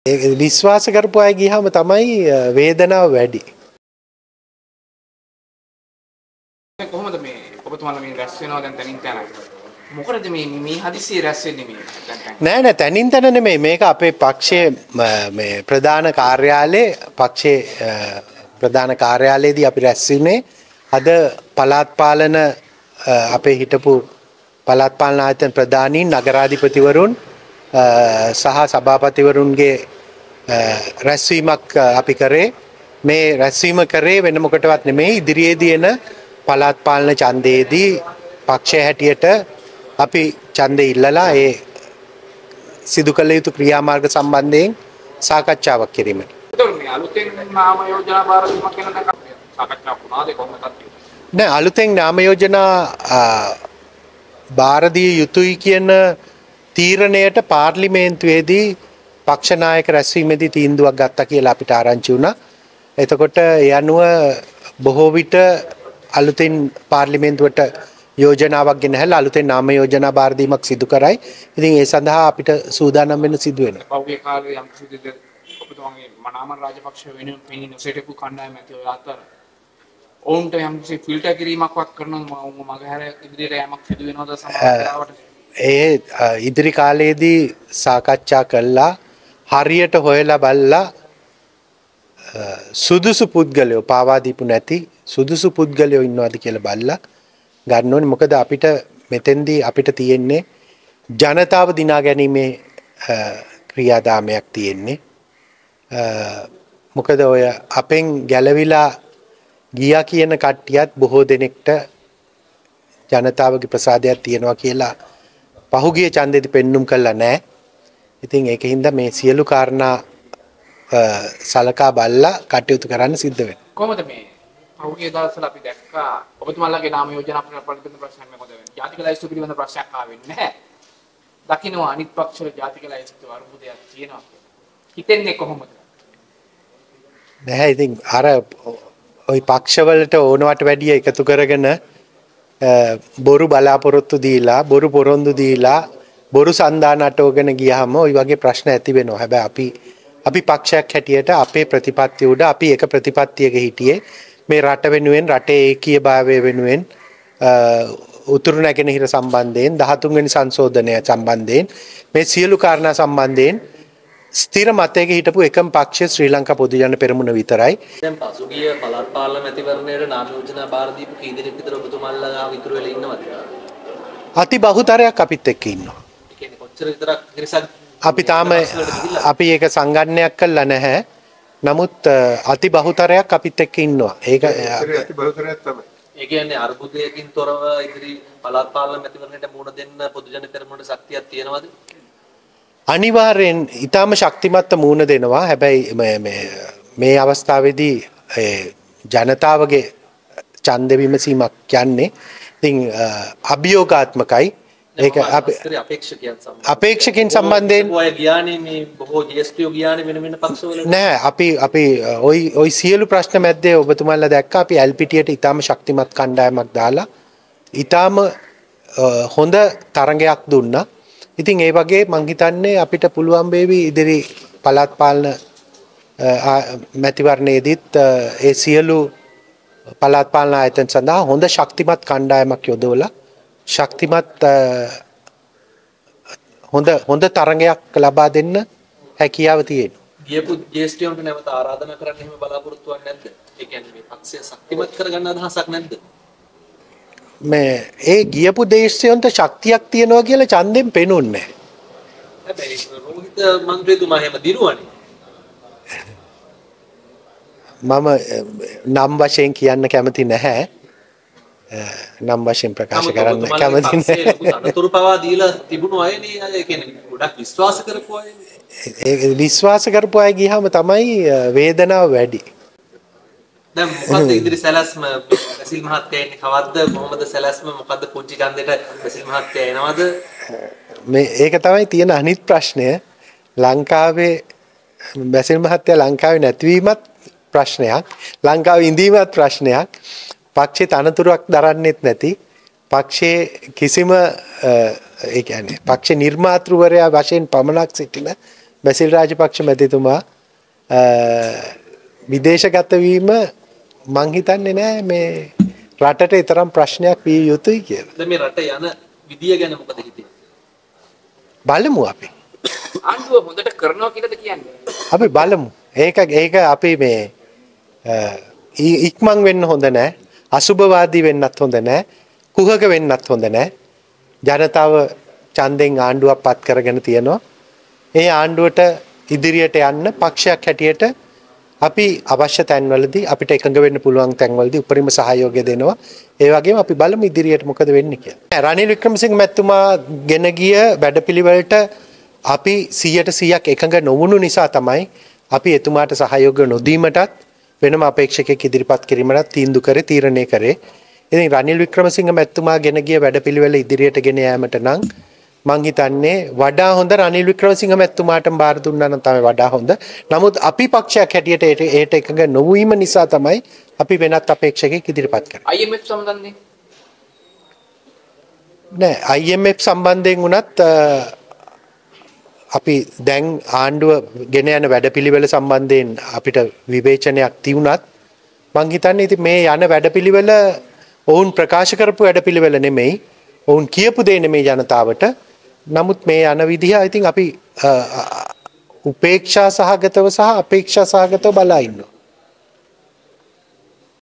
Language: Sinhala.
විශ්වාස කරපු අය ගියාම තමයි වේදනාව වැඩි. කොහොමද මේ ඔබතුමාලා මේ රැස් වෙනවා දැන් තනින් තන මොකටද මේ හදිසියේ රැස් වෙන්නේ මේ නෑ තනින් තන නෙමෙයි මේක අපේ පක්ෂයේ මේ ප්‍රධාන කාර්යාලයේ පක්ෂයේ ප්‍රධාන කාර්යාලයේදී අපි රැස් වුණේ අද පළාත් පාලන අපේ හිටපු පළාත් පාලන ආයතන ප්‍රධානීන් නගරාධිපතිවරුන් සහ සභාපතිවරුන්ගේ රැස්වීමක් අපි කරේ මේ රැස්වීම කරේ වෙන මොකටවත් නෙමෙයි ඉදිරියේදී එන පළාත් පාලන ඡන්දයේදී පක්ෂය හැටියට අපි ඡන්දය ඉල්ලලා ඒ සිදු කළ යුතු ක්‍රියාමාර්ග සම්බන්ධයෙන් සාකච්ඡාවක් කිරීමට. මේ අලුතෙන් නාම යෝජනා බාරදීමක් ගැන සාකච්ඡා වුණාද කොහොමද? නෑ අලුතෙන් නාම යෝජනා බාරදිය යුතුයි කියන තීරණයට පාර්ලිමේන්තුවේදී පක්ෂ නායක රැස්වීමේදී තීන්දුවක් ගත්තා කියලා අපිට ආරංචි වුණා. එතකොට ඒ අනුව බොහෝ විට අලුතෙන් පාර්ලිමේන්තුවට යෝජනාවක් ගෙනහැලා අලුතෙන් නාම යෝජනා බාර දීමක් සිදු කරයි. ඉතින් ඒ සඳහා අපිට සූදානම් වෙන්න සිදු වෙනවා. පහුගිය කාලේ යම් කිසි ඔබතුමාගේ මනාමන් රාජපක්ෂ වෙනුවෙන් පෙනී නොසිටපු කණ්ඩායම ඇති ඔය අතර ඔවුන්ට යම් කිසි ෆිල්ටර් කිරීමක් වක් කරනවා මගහැර ඉදිරියට යamak සිදු වෙනවද සමහරවට? ඒ ඉදිරි කාලයේදී සාකච්ඡා කළා හරියට හොයලා බලලා සුදුසු පුද්ගලයෝ පාවා දීපු නැති සුදුසු පුද්ගලයෝ ඉන්නවාද කියලා බලලා ගන්න ඕනේ. මොකද අපිට මෙතෙන්දී අපිට තියෙන්නේ ජනතාව දිනා ගැනීමේ ක්‍රියාදාමයක් තියෙන්නේ. මොකද ඔය අපෙන් ගැලවිලා ගියා කියන කට්ටියත් බොහෝ දෙනෙක්ට ජනතාවගේ ප්‍රසාදයක් තියෙනවා කියලා පහුගිය ඡන්දෙදි පෙන්눔 කළා නෑ. ඉතින් ඒකින්ද මේ සියලු කාරණා සලකා බලලා කටයුතු කරන්න සිද්ධ වෙනවා. කොහොමද මේ පහුගිය දවස්වල අපි දැක්කා ඔබතුමාලාගේ නාම යෝජනා පිළිබඳ ප්‍රශ්න මොකද වෙන්නේ? ජාතික ලයිස්තු පිළිබඳ ප්‍රශ්නයක් ආවෙන්නේ නැහැ. දකින්නවා අනිත් පක්ෂවල ජාතික ලයිස්තු අරුබුදයක් තියෙනවා. හිතෙන්නේ කොහොමද? නැහැ ඉතින් අර ওই පක්ෂවලට ඕනවට වැඩිය එකතු කරගෙන බොරු බලාපොරොත්තු දීලා බොරු පොරොන්දු දීලා බොරු සන්දාන අටවගෙන ගියාම ওই වගේ ප්‍රශ්න ඇති වෙනවා. හැබැයි අපි පක්ෂයක් හැටියට අපේ ප්‍රතිපත්තිය උඩ අපි එක ප්‍රතිපත්තියක හිටියේ මේ රට වෙනුවෙන් රටේ ඒකීයභාවය වෙනුවෙන් උතුරු නැගෙනහිර සම්බන්ධයෙන් 13 වෙනි සංශෝධනය සම්බන්ධයෙන් මේ සියලු කාරණා සම්බන්ධයෙන් ස්ථිර මතයක හිටපු එකම පක්ෂය ශ්‍රී ලංකා පොදු ජන පෙරමුණ විතරයි. දැන් පසුගිය පළාත් පාලන මැතිවරණයේ නාම යෝජනා බාර දීපු කී දෙනෙක් විතර ඔබතුමාලා ඉතුරු වෙලා ඉන්නවද? අති බහුතරයක් අපිත් එක්ක ඉන්නවා. ඒ කියන්නේ කොච්චර විතරක් ඉරිසක් අපි තාම අපි ඒක සංගණනයක් කළා නැහැ. නමුත් අති බහුතරයක් අපිත් එක්ක ඉන්නවා. ඒක අති බහුතරයක් තමයි. ඒ කියන්නේ අර්බුදයකින් තොරව ඉදිරි පළාත් පාලන මැතිවරණයට මුහුණ දෙන්න පොදු ජන පෙරමුණට ශක්තියක් තියෙනවද? අනිවාර්යෙන් ඊටාම ශක්තිමත් මූණ දෙනවා. හැබැයි මේ අවස්ථාවේදී ජනතාවගේ ඡන්ද විමසීමක් කියන්නේ ඉතින් අභියෝගාත්මකයි. ඒක අපේක්ෂකයන් සම්බන්ධයෙන් ඔය ගියානේ මේ බොහෝ ජේෂ්ඨයෝ ගියානේ වෙන පක්ෂවල නෑ අපි ওই සියලු ප්‍රශ්න මැද්දේ ඔබතුමාලා දැක්කා අපි එල්පිටියට ඊටාම ශක්තිමත් කණ්ඩායමක් දාලා ඊටාම හොඳ තරඟයක් දුන්නා. ඉතින් ඒ වගේ මං හිතන්නේ අපිට පුළුවන් වේවි ඉදිරි පළාත් පාලන මැතිවරණයේදීත් ඒ සියලු පළාත් පාලන ආයතන සඳහා හොඳ ශක්තිමත් කණ්ඩායමක් යොදවලා ශක්තිමත් හොඳ තරඟයක් ලබා දෙන්න හැකියාව තියෙනවා. ගියපු ජේෂ්ඨයන්ට නැවත ආරාධනා කරන්න එහෙම බලාපොරොත්තුවක් නැද්ද? ඒ කියන්නේ මේ පක්ෂය ශක්තිමත් කරගන්න අදහසක් නැද්ද? මේ ඒ ගියපු දේශයන්ට ශක්තියක් තියනවා කියලා ඡන්දෙන් පෙනුන්නේ නැහැ. හැබැයි රෝහිත මන්ත්‍රීතුමා එහෙම දිනුවනේ. මම නම් වශයෙන් කියන්න කැමති නැහැ. නම් වශයෙන් ප්‍රකාශ කරන්න කැමති නැහැ. අනතුරු පවා දීලා තිබුණු අයනේ ඒ කියන්නේ ගොඩක් විශ්වාස කරපු අයනේ. ඒ විශ්වාස කරපු අය ගියාම තමයි වේදනාව වැඩි. දැන් මොකද්ද ඉදිරි සැලැස්ම බැසිල් මහත්තයා එන්නේ කවද්ද කොහොමද සැලැස්ම මොකද්ද පුංචි ඡන්දෙට බැසිල් මහත්තයා එනවද මේ ඒක තමයි තියෙන අනිත් ප්‍රශ්නය ලංකාවේ බැසිල් මහත්තයා ලංකාවේ නැතිවීමත් ප්‍රශ්නයක් ලංකාවේ ඉඳීමත් ප්‍රශ්නයක් පක්ෂේ තනතුරක් දරන්නෙත් නැති පක්ෂයේ කිසිම ඒ කියන්නේ පක්ෂ නිර්මාතෘවරයා වශයෙන් පමණක් සිටින බැසිල් රාජපක්ෂ මැතිතුමා විදේශගත වීම මං හිතන්නේ නෑ මේ රටට තරම් ප්‍රශ්නයක් විය යුතුයි කියලා. දැන් මේ රට යන විදිය ගැන මොකද හිතෙන්නේ? බලමු අපි. ආණ්ඩුව හොඳට කරනවා කියලාද කියන්නේ? අපි බලමු. ඒක අපි මේ ඉක්මන් වෙන්න හොඳ නෑ. අසුභවාදී වෙන්නත් හොඳ නෑ. කුහක වෙන්නත් හොඳ නෑ. ජනතාව ඡන්දෙන් ආණ්ඩුවක් පත් කරගෙන තියෙනවා. ඒ ආණ්ඩුවට ඉදිරියට යන්න පක්ෂයක් හැටියට අපි අවශ්‍ය තැන්වලදී අපිට එකඟ වෙන්න පුළුවන් තැන්වලදී උපරිම සහයෝගය දෙනවා. ඒ වගේම අපි බලමු ඉදිරියට මොකද වෙන්නේ කියලා. රනිල් වික්‍රමසිංහ මැතිතුමා ගෙන ගිය වැඩපිළිවෙලට අපි 100% එකඟ නොවුණු නිසා තමයි අපි එතුමාට සහයෝගය නොදීමටත් වෙනම අපේක්ෂකයෙක් ඉදිරිපත් කිරීමට තීරණය කරේ. ඉතින් රනිල් වික්‍රමසිංහ මැතිතුමා ගෙන ගිය වැඩපිළිවෙල ඉදිරියට ගෙන යාමට නම් මං හිතන්නේ වඩා හොඳ රනිල් වික්‍රමසිංහ මැතිතුමාටම බාර දුන්නා නම් තමයි වඩා හොඳ. නමුත් අපි පක්ෂයක් හැටියට ඒට එකඟ නොවීම නිසා තමයි අපි වෙනත් අපේක්ෂකයෙක් ඉදිරිපත් කරන්නේ. IMF සම්බන්ධයෙන් නෑ IMF සම්බන්ධයෙන් වුණත් අපි දැන් ආණ්ඩුව ගෙන යන වැඩපිළිවෙල සම්බන්ධයෙන් අපිට විවේචනයක් තියුණත් මං හිතන්නේ ඉතින් මේ යන වැඩපිළිවෙල ඔවුන් ප්‍රකාශ කරපු වැඩපිළිවෙල නෙමෙයි. ඔවුන් කියපු දේ නෙමෙයි ජනතාවට. නමුත් මේ යන විදිහ ඉතින් අපි උපේක්ෂා සහගතව සහ අපේක්ෂා සහගතව බලා ඉන්නවා.